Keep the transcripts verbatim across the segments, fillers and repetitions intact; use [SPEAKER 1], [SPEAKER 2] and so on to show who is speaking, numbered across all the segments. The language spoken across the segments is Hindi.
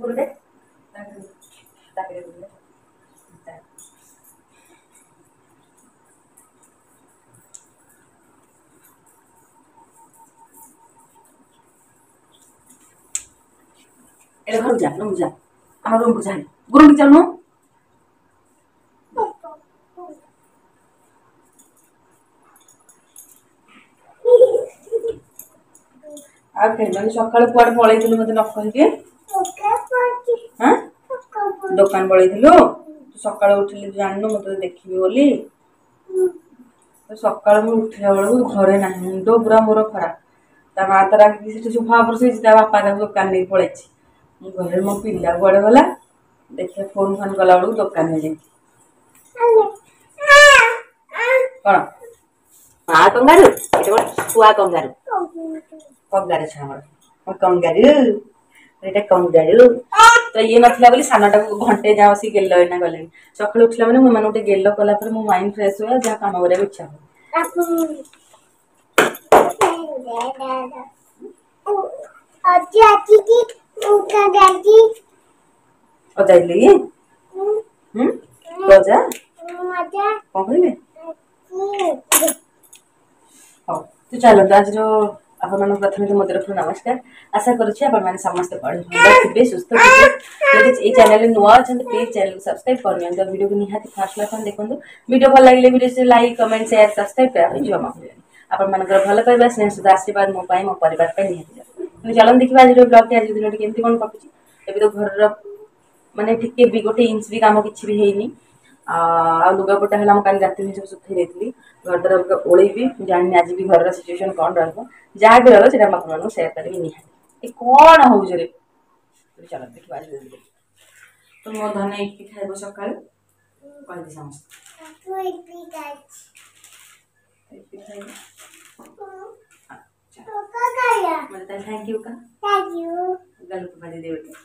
[SPEAKER 1] गुरु दे ताके गुरु दे ए घर जा रूम जा हम रूम को जा गुरु के चलनो आ कहले सकाळ कुआड पळैथिलु मते न कहके हां दुकान पळैथिलु तू सकाळ उठिले जाननु मते देखिबी बोली तो सकाळ मु उठिला बेलू घरे नाही मुंडो पूरा मोर खराब ता मा तरा कि से सोफा पर से ता बापा ता दुकान नहीं पळैछि मु घरे मो पिल्ला गुआड गला देखे फोन फोन कला बेलू दुकान में जाई कोन आ कंगारू एटा छुआ कंगारू कंगारू छामर कंगारू एटा कंगारू तो ये नथिला बोली सानाटा घंटे जा बसी गेल्लो एना गले सकाळ उठला माने मन उठे गेल्लो कला पर मो माइंड फ्रेश होया जा काम करे इच्छा
[SPEAKER 2] अजी अजी की उका गाजी
[SPEAKER 1] ओ जाइली हम तो जा
[SPEAKER 2] मजा
[SPEAKER 1] कोन कहले हो तो चलो आज जो आपण मन प्रथम तो मधुर नमस्कार आशा करूछि आपण माने समस्त पढे सुस्थ थे यदि ए चैनल नुआ अछन प्लीज चैनल सब्सक्राइब करनियन तो वीडियो को निहाती फास्ट लाखन देखंदो वीडियो भल लागले वीडियो से लाइक कमेंट शेयर सब्सक्राइब करा जमा आपण मानकर भल पाइबा स्नेह सुधा आशीर्वाद मो पाई मो परिवार पे निहाती मैं चलन देखिबा आज ब्लॉग के आज दिन केमती कोन कटुछि एबे तो घर माने ठीके भी गोटे इंच भी काम किछि भी हेनी आ लुगा पटा हला हम काल राति में सब सुथै देतली घर द्वार ओळै भी जानि आज भी घर सिचुएशन कोन रहबो जा भी रहलो सेटा हम आपन शेयर करबी निहाती ए कोन हो जरे तो चलो देखिबा आज तो मो धन एक पी खाइबो सकाळ कहि दे समस्त
[SPEAKER 2] तू एक पी खाइ
[SPEAKER 1] एक पी खाइबो
[SPEAKER 2] तो का खाया
[SPEAKER 1] मतलब थैंक यू का
[SPEAKER 2] थैंक यू
[SPEAKER 1] गल को बाजी दे बेटा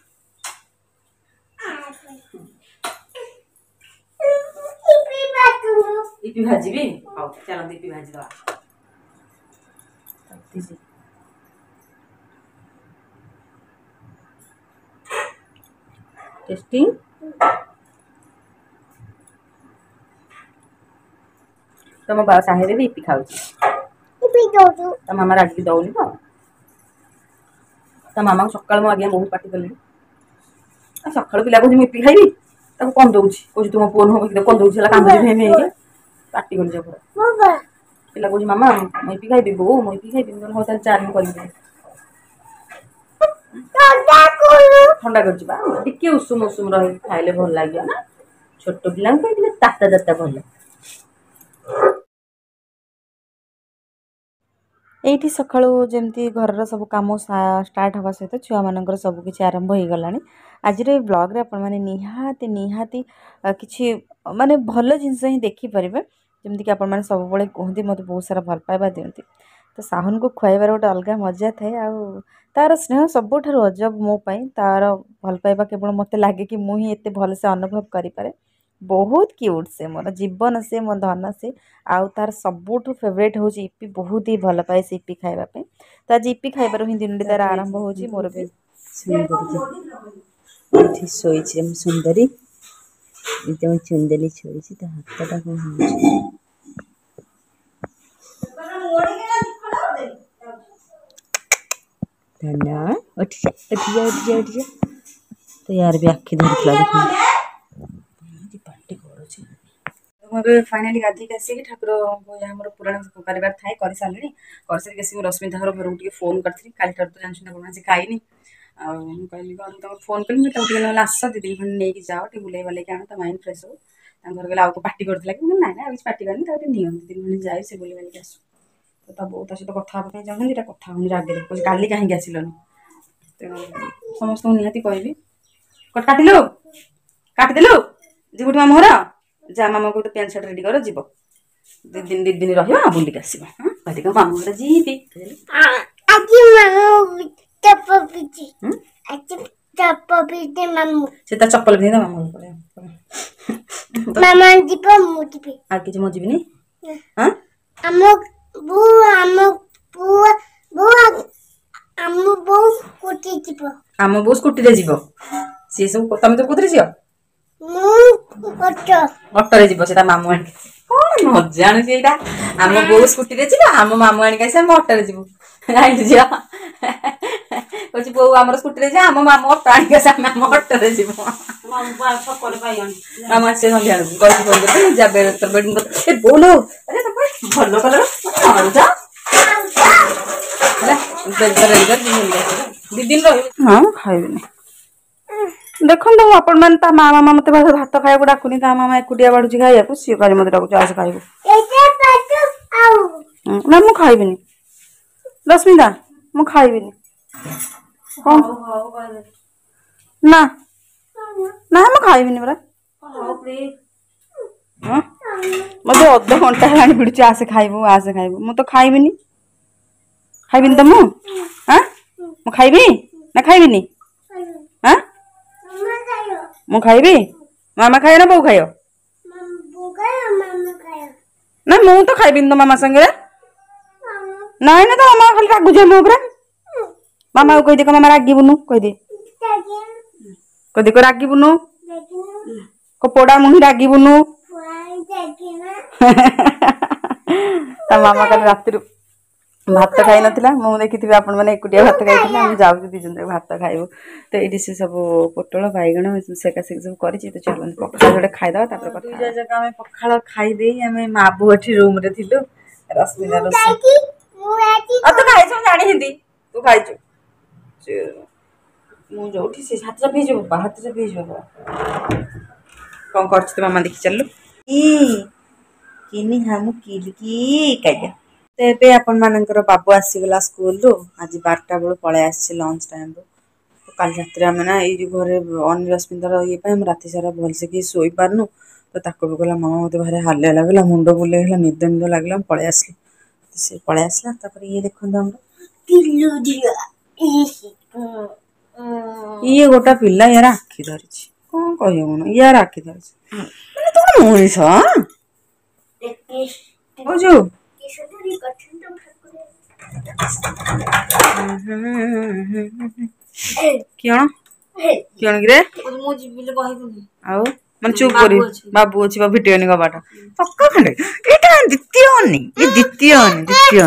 [SPEAKER 2] इपी बातू
[SPEAKER 1] इपी भाजी भी हां चलो इपी भाजी दवा तीसी टेस्टिंग तुम बा साहेब भी इपी खाउची
[SPEAKER 2] इपी दो दो
[SPEAKER 1] त मामा राजी दउनी तो त मामा सकाळ म आगे बहुत पार्टी करली आ सकाळ पिला को इपी खाइबी ताको कोन दउची कोची तुम फोन हो कि कोन दउची ला काम दे में के पार्टी कर जब
[SPEAKER 2] बाबा
[SPEAKER 1] पिला को मामा मैं इपी खाइबी बो मैं इपी खाइबी हो त चार में कर दे
[SPEAKER 2] ठंडा कोनु
[SPEAKER 1] ठंडा कर जिबा टिके उसुम उसुम रही खाइले भल लागियो ना छोटो पिला को इने ताता ताता भल एठी सकाळू जेमती घर सब काम स्टार्ट हवा सहित छुआ मानकर सब किछि आरंभ हो गलानी आज रे ब्लॉग रे अपन माने निहाती निहाती किछि माने भल जिंस ही देखि परिबे जेमती कि अपन माने सब बळे कहंती मते बहुत सारा भल पाइबा दियंती तो साहुन को खुआइबार गोटे अलग मजा थाए आ तार स्नेह सबुठार अजब मो पाई तार भल पाइबा केवल मते लागे कि मु ही एते भल से अनुभव करि पारे बहुत क्यूट से मोर जीवन से मो धन से आउ तार सबुठु फेवरेट होची इपी बहुत ही भल पाए से इपी खाइबा पे त आज इपी खाइबार ही दिन तार आरंभ होची मोर भी सुंदरी एठी सोईची हम सुंदरी एकदम चुंदली छोईची त हातटा को होची धन्ना उठ जा उठ जा उठ जा उठ जा तो यार भी आखि धरखला देखो जी पार्टी करूची तो फाइनली गाधी आसी ठाकुर हमर पुराण परिवार थाए कर सालनी कर से केसी रश्मिता घर घर के फोन करथि काली ठार तो जानछ ना से खाइनी आ कहली घर तो फोन कर मैं तो गेला आस दीदी खन नै कि जाओ टे बुलाई वाले के आन त माइंड फ्रेश हो ता घर गेला आ पार्टी करथला कि ना ना अभी पार्टी करनी त नियम दीदी खन जाई से बुलाई वाले के आसु तो ता बहुत आसे तो कथा पे जान दिटा कथा हुनी रागे को काली काहे आसिलनी तो समस्त निहाती कहबी कट काटिलो काट देलो जीबुठ मामा घर जा मामा को तो पैंट शर्ट रेडी करो जीव दि दिन दि दिन रहियो आ बुली के आसीबो हां कहली को मामा घर जीबी
[SPEAKER 2] आजी मामा चप्पल पीछे आजी चप्पल पीछे मामू
[SPEAKER 1] से ता चप्पल पिने मामा को
[SPEAKER 2] मामा जीपो मुटी पे
[SPEAKER 1] आ कि मो जीबी नहीं हां
[SPEAKER 2] अमो बु अमो बु बु अमो बु कोटी जीपो
[SPEAKER 1] आम बो स्कूटी रे जीवो सी सब तुम तो कोथरे जियो ऑटो जीव से मामू आण कौन न जानु सीटा आम बो स्कूटी रे जीव आम मामू आण के हम ऑटो रे जीव आई झियो कह बो आम स्कूटी रे जा आम मामू ऑटो आण के हम ऑटो रे जीव मामू आसे संध्या कह फोन कर जाबे तो बेड बोलो अरे भल कलर दीदी हाँ खाइबी देखो आपण मैंने ता मामा मत भात खाया डाकुनी ता मामा एकुटिया बाढ़ुची खाइबा सी कह मत डाकुच आस खाइबू ना मु खाइबिनी रश्मिता मु खाइबिनी ना ना मु खाइबिनी परा मत अध घंटा है भिड़ुची आसे खाइबू आसे खाइबू मु तो खाइबिनी खाइबिनी तो मु हाँ मु खाइबी ना खाइबिनी हाँ मु खाइबी मामा खाए ना बो खायो ना मु तो खाइबिनी तो मामा संगे ना ना तो मामा खाली रागुजे मो ऊपर मामा को कह दे मामा रागिबुनु कह दे कह दे को रागिबुनु को पोड़ा मुही रागिबुनु ता मामा कल राति भात खाई नथिला मु देखिथिबे आपण माने एकुटिया भात खाइथिला हम जाउ दी जन भात खाइबो तो एडी से सब पोटल बाइगण सेका सेक सब करिछि तो चलन पखाल जोडे खाइ दवा तापर कथा दुई जगह में पखाल खाइ देई हमें माबू एठी रूम रे थिलु रश्मिता रोसे आ तो खाइ छ जानि हिंदी तू खाइ छ मु जोठी से हाथ पे जो हाथ से पे जो कोन करछ मामा देखि चललु ई किनी हम किल की काया तेबे आपण मानकर बाबू आसीगला स्कूल रु आज बारटा बेलू पळे आसी लंच टाइम रो काल रात रे ना ये घरे अन रश्मितार ये हम राति सारा भलसे कि शोई पारनु तो ताको भी कहला मामा मत भारी हालिया लगला मुंड बुलेला निद निद लगला पळे आसली से पळे आसला तापर ये देखन हम किल्लू दिया ये गोटा पिल्ला यार आखि धरिछि कोन कहियो मन यार आखि धरिछि माने तो मोइस ओ जो क्यों क्यों गिरे मु जिबिले कहबुनी आउ मन चुप करी बाबू अछि बा भिटियोनी कबाट पक्का खंडे एटा द्वितीय नहीं ये द्वितीय नहीं द्वितीय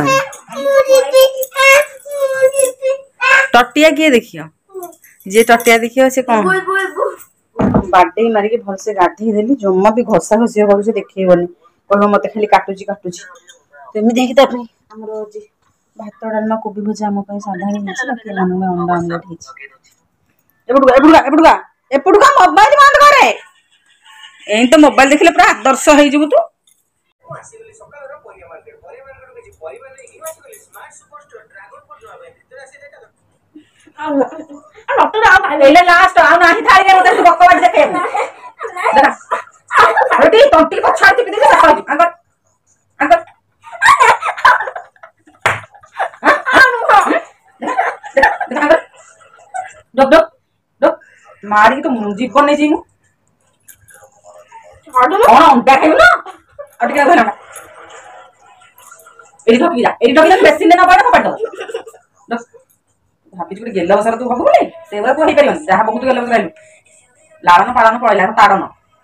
[SPEAKER 1] टटिया किए देखियो जे टटिया देखियो से कौन बाडे मारी के भल से गाधी देली जम्मा भी घसा घसी हो से देखिबनी कहबो मते खाली काटुची काटुची तेमी देखि त हमरो जी भात डालमा कोबी भजा हम पे साधारण है बाकी नाम में अंडा ऑमलेट है एपडुगा एपडुगा एपडुगा एपडुगा मोबाइल बंद करे एई तो मोबाइल देखले पूरा आदर्श होई जबु तू ले लास्ट आ नाही थाली रे मते बकवास देखे देखा रोटी टंटी को छाती पे दे अंगर अंगर डक डक डक मारी तो जीवन नहीं जी मु कौन अंडा खाइब ना अटके धरना एडी ढकी जा एडी ढकी जा बेसिन ना बाडा पड़ दो भाभी गुटे गेला बसार तू हबो बोले सेवरा तू हे परिबन जहा बहुत गेला बसार लाड़न पाड़न पळैला ताड़न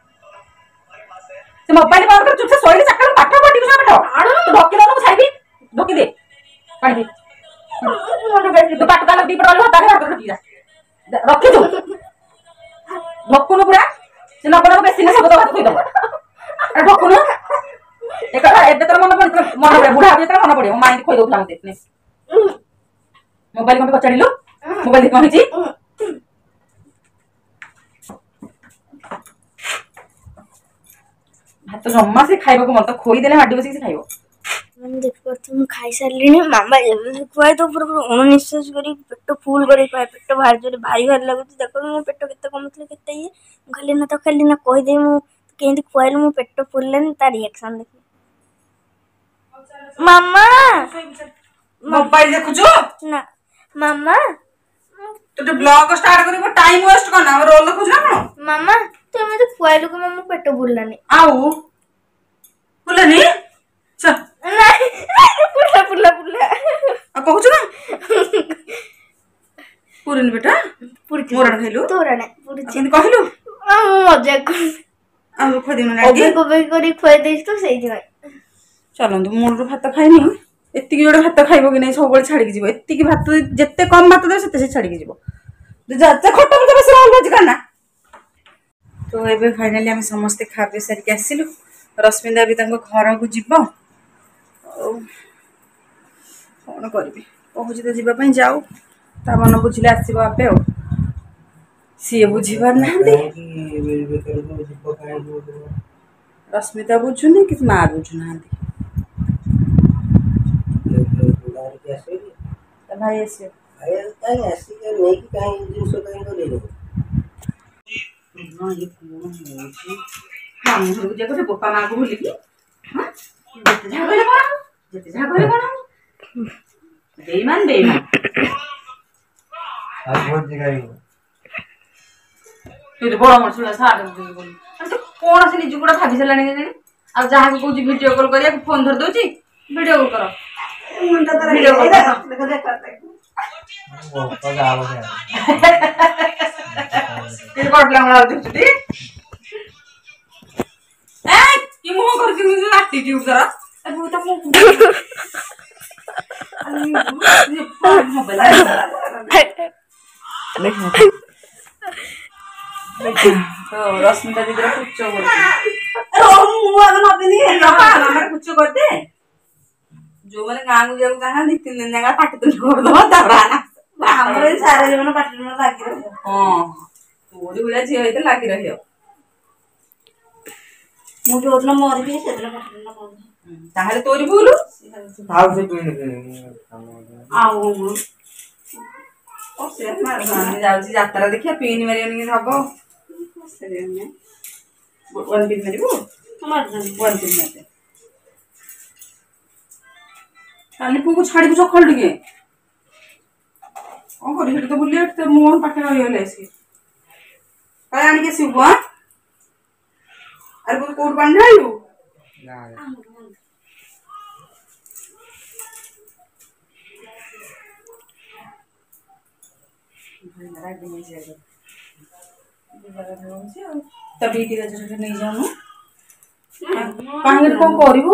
[SPEAKER 1] से मोबाइल बाहर कर चुप से सोइले चक्कर पाठ पढ़ी बिना बैठो आड़ो तू ढकी लो छाइबी ढकी दे पढ़ दे तो पाठ का दी पड़ल होता है ढकी जा रखी दो ढकुन पूरा से न पड़ो बेसी न सब तो भात खोइ दो अरे ढकुन एक एबे तर मन मन मन बुढ़ा आबे तर मन पड़े माइंड खोइ दो मते मोबाइल को पछाड़ी लो मोबाइल कौन छी भात जम्मा से खाइबो को मन तो खोई देले हाडी बसी से खाइबो
[SPEAKER 2] हम देख परथि हम खाइ सारलिनी मामा खुआई तो पूरा पूरा अनिश्वास करी पेट फुल करी खाए पेट भारी जोरे भारी भारी लागु देखो मो पेट केते कमथले केते ये खाली ना तो खाली ना कहि दे मु केंदी खुआइल मो पेट फुललेन ता रिएक्शन देख मामा
[SPEAKER 1] मोबाइल देखु जो
[SPEAKER 2] ना मामा
[SPEAKER 1] तो तो ब्लॉग स्टार्ट करिबो टाइम वेस्ट करना रोल देखु ना कोन
[SPEAKER 2] मामा तो मैं तो खुआइल को मम्मा पेट फुललानी
[SPEAKER 1] आउ फुलनी च
[SPEAKER 2] नहीं पुला पुला पुला
[SPEAKER 1] आ कहू ना पूरन बेटा
[SPEAKER 2] पुरुची
[SPEAKER 1] मोरण खाइलु
[SPEAKER 2] तोरा ना पुरुची
[SPEAKER 1] केन कहलु
[SPEAKER 2] आ मजाक
[SPEAKER 1] आ खदिन ना
[SPEAKER 2] ओबे कोबे करी खुआई देछ तो सेई दिय
[SPEAKER 1] चलंतु मूल भात खाइनी एत्ती जोड़े भात खाइबो कि नहीं सब बळे छाड़ी जीवो एत्ती भात जत्ते कम भात दे सेते से छाड़ी जीवो जा खट्टा मत बस रोल भाजी खाना तो एबे फाइनली हम समस्त खा पे सारी के आसिलु रश्मिदा भी तांको घर को जीवो कौन करी कहूँ तो जावाई जाऊ ता मन बुझे आसो आपे आ सी बुझी पार ना रश्मिता बुझुनी कि माँ बुझुना भाई आसे गोपा माँ को भूलिकी बेईमान बेईमान बड़ मनुष्य कौन से निज गुड़ा भाभी सारे आ जहाँ को कौन वीडियो कॉल करिया फोन धर दौची वीडियो कॉल कर वीडियो कॉल कर कटला मला दिसुटी ए की मुह करती मुझे एटीट्यूड जरा अब तो मुह तो रश्मिता दीदी कुछ कुछ करते जो मैंने गाँव को जाऊ चाहे दी तीन दिन जगह पाटी तुम करदे सारे जो पाटी लगी रही हाँ तोरी भाया झील होते लगी रही मुझे उतना मर भी ताहले तोरी भूल जात्रा देखिया पिन मारे हम वन पिन मारे वन पिन मारे काली पुओ को छाड़ी सकाल टे कौन कर तो बुले मुह पाखे रही सी आनिक आसबु हाँ अरे कौट पानी ढालू तभी नहीं जाऊँ कहीं कौन करू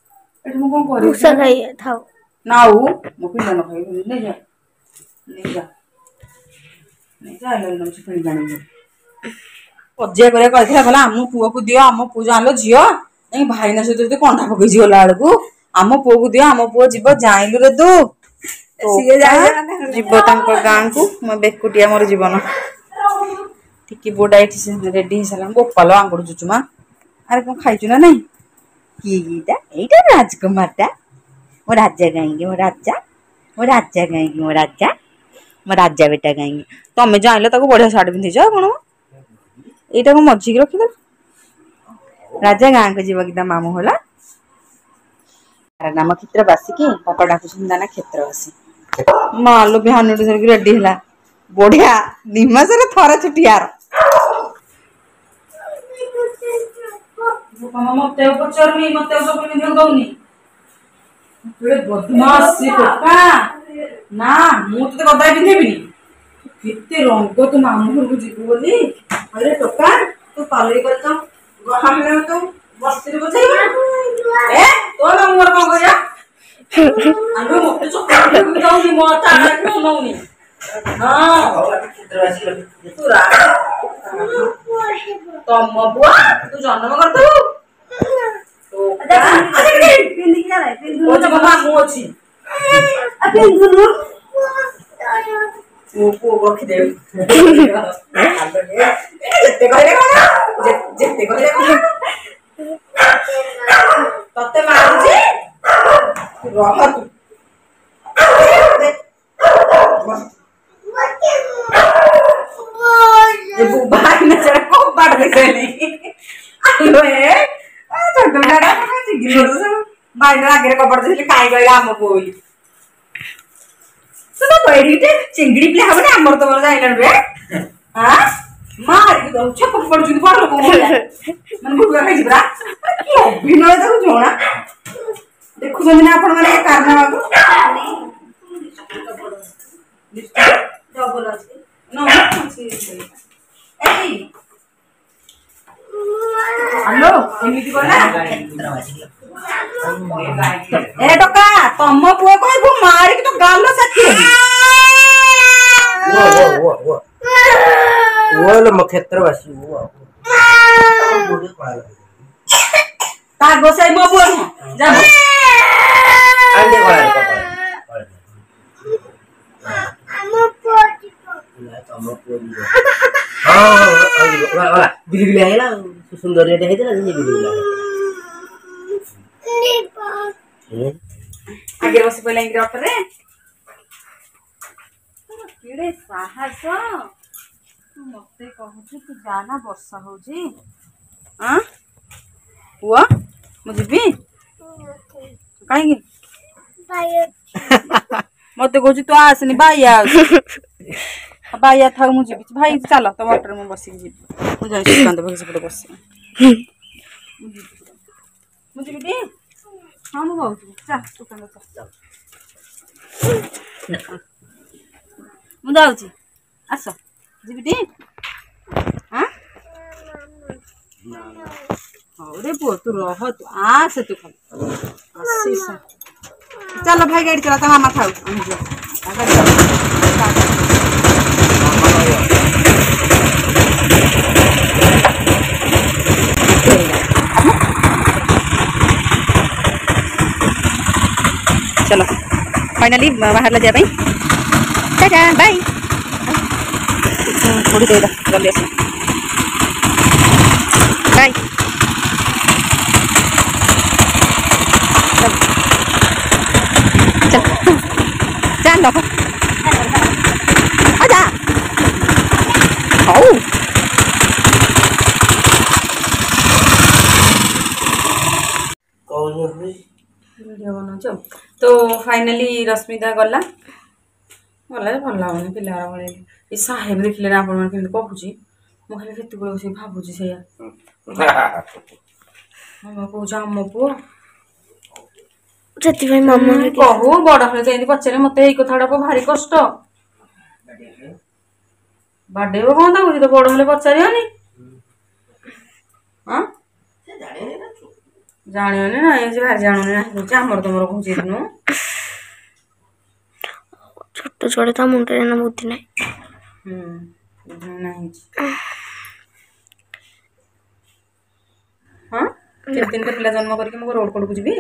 [SPEAKER 1] ना मो पिला न खाई नहीं जा नहीं जा नहीं जा पजिया कर आम पुओ को दियो आम पु जान झी भाईना सहित कंधा पकई गला बेलू आम पुओ को दियो आम पुओ जीव जाइलु रे तू जीव गाँ को मो बेकुटिया मोर जीवन टिकी बोडा ये रेडी सारा गोपाल आंगड़ चुचुमा अरे कौन खाइचु ना नहीं किटा यहीटा राजकुमारटा मो राजा गाँगी मो राजा मो राजा गाँगी मो राजा मो राजा बेटा गाँगी तमें जाइल बढ़िया शाढ़ी पिंधिच कौन यहाँ को मझिक रखीद राजा गाँ को जीव कि मामू होला नाम क्षेत्र बासिकी बापा डाकुन दाना क्षेत्र बासी मालो बिहान रेडी है बढ़िया निमास थरे छुटियार मत पचारूनी मत दौनी बदमाश ना मुझे कदा पिंधेबी केते रंग तू मामू घर को जीव बोली अरे टोका तू पालई कर तो बस्ती बुझे ए तो मामू घर कौन कर मत चक्कर दौनी मत नौनी तम बुआ तू जन्म कर मामू अच्छी रखीदे ते मारूची रह तू भाई ना कौन बाट देखली छोट भाई आगे कपड़ दे कहीं कहला आम बोली बैठे चिंगड़ी पिला हम आमर तुम जाइल हाँ मार छपक पड़ बड़ लोक मैंने गुटुआ खाई परा अभिनय तक जोना देखुन ना आपण मैंने कारनामा हेलो एमिति बोला ए टका तम पुओ कहबो मारी के तो गालो साथी
[SPEAKER 3] वो वो वो वो वो लो मखेत्रवासी वो वो
[SPEAKER 1] ता गोसाई मो पुओ जा
[SPEAKER 3] आंदे कोला तम पुओ हां वाला बिली बिली आइला सुंदर रेट हेतला जे बिली बिली
[SPEAKER 1] आगे बस पहले इंग्रे ऑटो रे केड़े साहस तू मते कहू तू जाना वर्षा हो जी हां हुआ मुझे भी काहे
[SPEAKER 2] भाई
[SPEAKER 1] मते कहू तू आसनी भाई आ भाई था मुझे भी भाई चलो तो ऑटो में बसी जी मुझे सुकांत भाई से बस मुझे भी हाँ मु बहुत चल दुकान चल मु जाऊँ आस जीविटी हाँ हाँ रे पुओ तू रह तू आस तू खाली चलो भाई गाड़ी चला तो मामा खाऊ चलो फाइनली बाहर ले जा भाई टाटा बाय थोड़ी देर जल्दी आस बाय चल चल लो आजा आओ
[SPEAKER 3] कौन है
[SPEAKER 1] वीडियो बनाऊँ तो फाइनाली रश्मिता गला गला भल लगुनि पिला भाई ये साहेब देखिले ना आपण केमती कहूँ मुझे केत बस भावुँ से कौच आम पुओ
[SPEAKER 2] ସେଥିପାଇଁ ମାମା
[SPEAKER 1] कहू बड़ हेले तो पचारे मत यही कथा को भारी कष्ट बाडेब कौन था तो बड़ हेले पचारियोनी हाँ जानियोनी ना ये भारी जानुनी ना कौच आमर तुम कौच दिनु
[SPEAKER 2] छोट छोटे ता मुंडे ना बुद्धि नहीं
[SPEAKER 1] नहीं हाँ केते दिन पिला जन्म करके मो रोड कोड को जीबी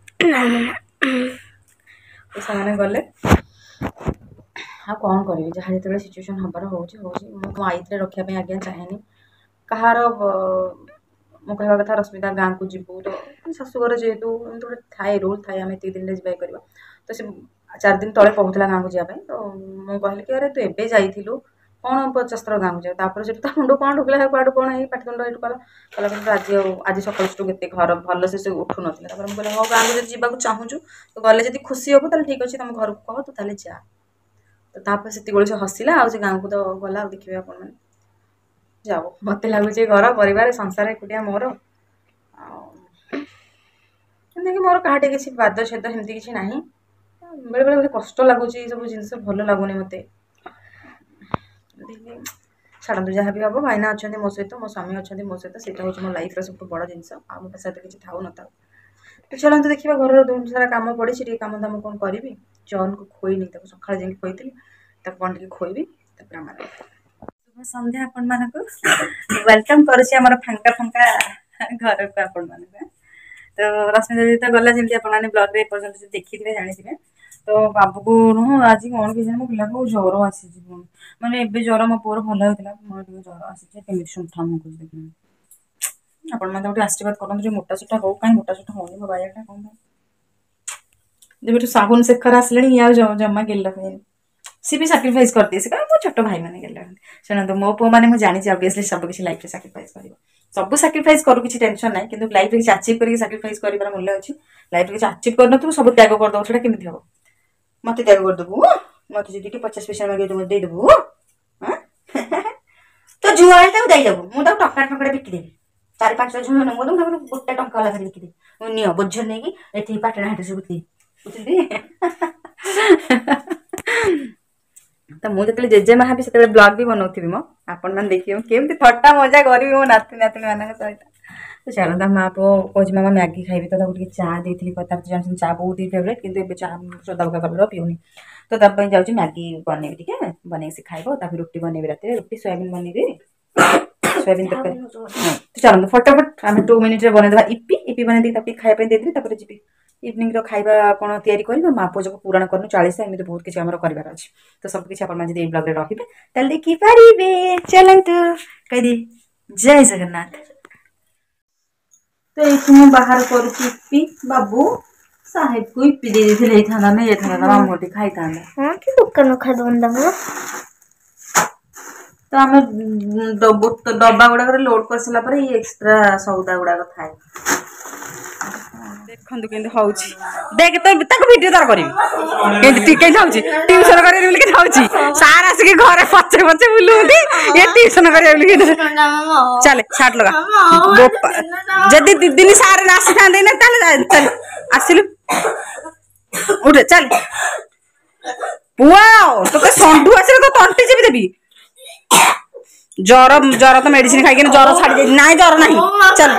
[SPEAKER 1] से गले हाँ कौन करी जहाँ जो सिचुएसन हबार हो मो आईत रखापी आज्ञा चाहेनी कहार मो कह कथा रश्मिता गाँव को जीवु तो शाशुघर जेहेतु एमती गोटे थाए रूल थाए आम एत दिन जा तो से चार दिन तले कहूला गाँव को जावाई तो मुझे कहली कि अरे तू एबे जाइलु कौन पचास थर गाँव जाओ तापर से मुंड कौन ढुकला कौन कौन है पाठदंड ये कला कला कि आज आज सकाल के घर भल से उठू ना मुझे हाँ गाँव को जावाक चाहूँ तो गले जब खुशी हम तो ठीक अच्छे तुम घर को कह तू ताले जा तो तापर से से हसिला आज गाँव को तो गला देखिए आप जाओ मत लगुच घर परिवार संसार एकुटिया मोर कि मोर कहाटे किसी बाद छेद सेमती किसी ना बेले बेले बहुत कष्ट लगुच सब जिन भल लगुनि मत छाड़ू जहाँ भी हम भाईना अच्छा मो सहित मो स्वामी अच्छा मो सहित से मो लाइफ सब बड़ जिनस आ मो सहित किसी था न था तो चलते देखा घर सारा कम पड़ी कम दाम कौन करी जन को खोईनी सका जाए खोई कौन टे खोईबी शुभ संध्या आपण मानक वेलकम करुँच फांका फांका घर को आपण मान तो रश्मिता दीदी तो गला जमी आपने ब्लॉग रे पर्यंत देखी थे जानी तो बाबू को नुह आज कौन कि मो पिला को ज्वर आसी मैंने एवं ज्वर मो पुअर भल होता मोर ज्वर आसी सुंठा मुझे देखना आपण मैंने गोटे आशीर्वाद करूँ मोटा सोटा हो कहीं मोटा सोटा होनी मो बाइटा कौन जब साबुन शेखर आसले जमा गेल सी भी साक्रिफाइस कर दिए मो छोट भाई मैंने गेल शुणु मो पु मैंने मुझे जानी ऑब्वियसली सब किसी लाइफ में साक्रिफाइस कर सब साक्रिफाइस करू किसी टेंशन ना कि लाइफ में किसी अचीव करके साक्रिफाइस कर मूल्य अच्छी लाइफ में किसी अचीव कर सब त्याग करदेव से केमी हम मत त्याग करदेबू मत जी पचास पैसा मागे तुम देदेबू तो जुआ देदेबू मुझे टका टका बिकिदेवी चार पांच झुआ नुह गोटे टंका लगे बिकिदेवी नि बोझ नहीं कि ये पाटना हाट से बिकिदेवी बुझे तो मुझे जेजेमा भी से ब्लॉग भी बनाऊथी मो आपण मैंने देखिए केमती थट्टा मजा करी मो नाती नातुणी मान सहित तो चलो ता माँ पो कह मामा मैगी खाइबी तो ताको चा देती जान चा बहुत ही फेवरेट किंतु चा सदा कलर पीऊनी तो तब जाऊँ मैगी बनैबी टिके बन से खाइब ताकि रुटी बनैबी रात रुटी सोयाबीन बनैबी सोयाबीन तरकारी तो चलो फटाफट आम टू मिनिट बनईदे इपी इपी बनई दी खायापी देदेवी जी इवनिंग रो खाइबा कौन तैयारी कर माँ पुओ को पुराण कर चालीस एमती बहुत किसी आम कर अच्छे तो सब किसी आप ब्लॉग रखिए तेल देखिपारे चलतु कहीदे जय जगन्नाथ तो ये बाहर करुपी बाबू साहेब को इपी दे देते था नहीं था मामू खाई था
[SPEAKER 2] हाँ कि दुकान खाद
[SPEAKER 1] तो आम डब्बा गुड़ाक लोड कर सारा ये एक्सट्रा सौदा गुड़ाक थाए देखु के देख तो भिडियो तार करी ट्यूशन कर सार आसिक घर पचे पचे बुलूंगी ये ट्यूशन कर चले छाट लगा जदि दी दिन सारे आसी था चल आसिलु उठे चल पुआ तो संडू आस तो तंटी जी देवी जर जर तो मेडिसिन खाई जर छाड़ी ना जर ना चल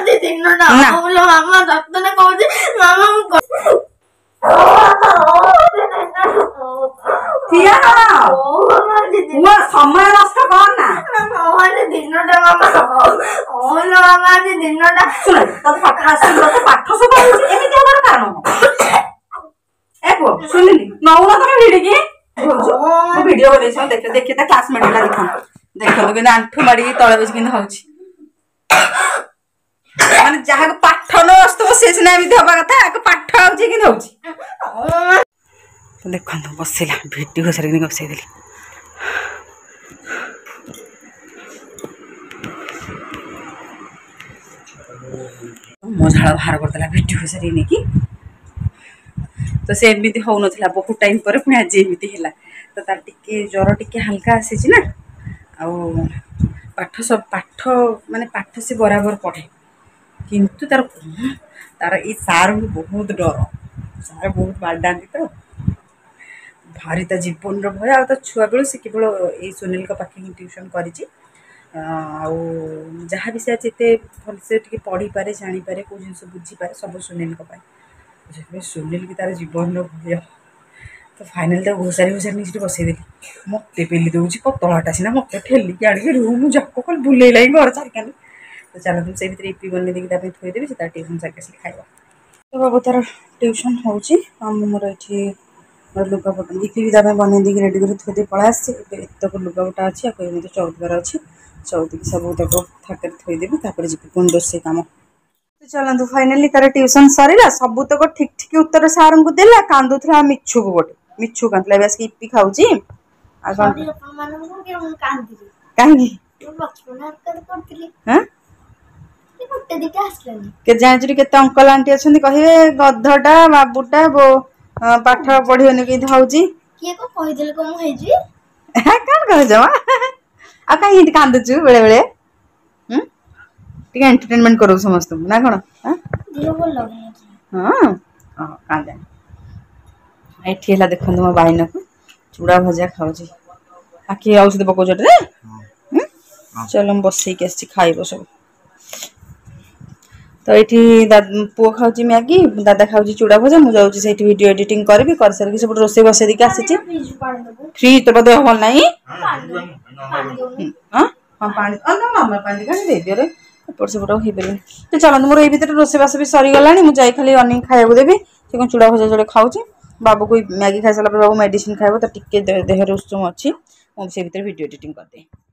[SPEAKER 1] समय नष्ट कर पाठ सब शुणिली नौ भिडियो देखे देखिए क्लासमेट दिखा देखो कि आंठू माड़ी तले बस कि माने जहाँ पाठ न आसो से सीना हवा कथा पाठ आउची कि तो देखो बसला भिडी सारे बसईदेली मो झाड़ बाहर करदेला भिडी सारे नहीं कि तो से एमती हो ना बहुत टाइम पर पुणी आज एमती है तो तार टिके ज्वर टिके हल्का आसी ना आउ पाठ सब पाठ माने पाठ से बराबर पढ़े किंतु तार तार ये सार बहुत डर सार बहुत बाडाती तो भारी ता जीवन भय आ छुआ बेलू से केवल ये सुनील पाखे ही ट्यूशन कर जहाँ भी से जिते भलसे पढ़ी पारे जानी पारे कौ जिन बुझीपे सब सुनील सुनील की तार जीवन भय तो फाइनाल तो घोषारी घोषारी नहीं बसईदेली मत पेली दूसरी पतलाटा सीना मत ठेलिक आगे रूम जाक कल बुलेला घर चारिकानी तो चलो तुम से इपी बन देखी थोदेवी से ट्यूशन सारे आस खाइबा तो बाबू तार ट्यूशन हो मोर ये लुगापटा इपी भी ताप बन देखिए रेडी कर थोदे पड़ा आतक लुगापटा अच्छी आपको मत चौदबार अच्छी चौदी सब तक थाक थोदेवी जी पुणी रोसे कम तो चलतु फाइनाली तार ट्यूशन सरला सबुतक ठीक ठीक उत्तर सार को देला कांदुला मिछु को गोटे मिछु कांदला बस इपी खाऊँ कहीं जाने के अंकल आंटी अच्छा कहे गधटा बाबूटा बो पाठ पढ़ियोनी कहीं धाऊँ कौन कह आ कहीं कांदुचु बेले बेले एंटरटेनमेंट करो समस्त ना कौन हाँ कांदे ये देखो मो बाइन को चूड़ा भजा खाऊ आखि औषध पकाउछ रे चलो बसैक आसी खाइब सब तो ये पुओ खाऊँ मैगी दादा खाऊँ चूड़ा भजा मुझे से वीडियो एडिटिंग करी कर सारी सब रोसे बसई देके आसी फ्रिज तो देह भल ना हाँ पानी पानी खानी दे दियो रे एपट सेपट हो पारे तो चलते मोर ये भितर रोसेबास भी सरीगला मुझे खाली अनिक खाया देवी से कौन चूड़ा भजा जोड़े खाऊँ बाबू को मैगी खाई सारा बाबू मेडिसिन खाइब तो टिके देह उष्म अच्छी मुझे भितर वीडियो एडिटिंग करदे।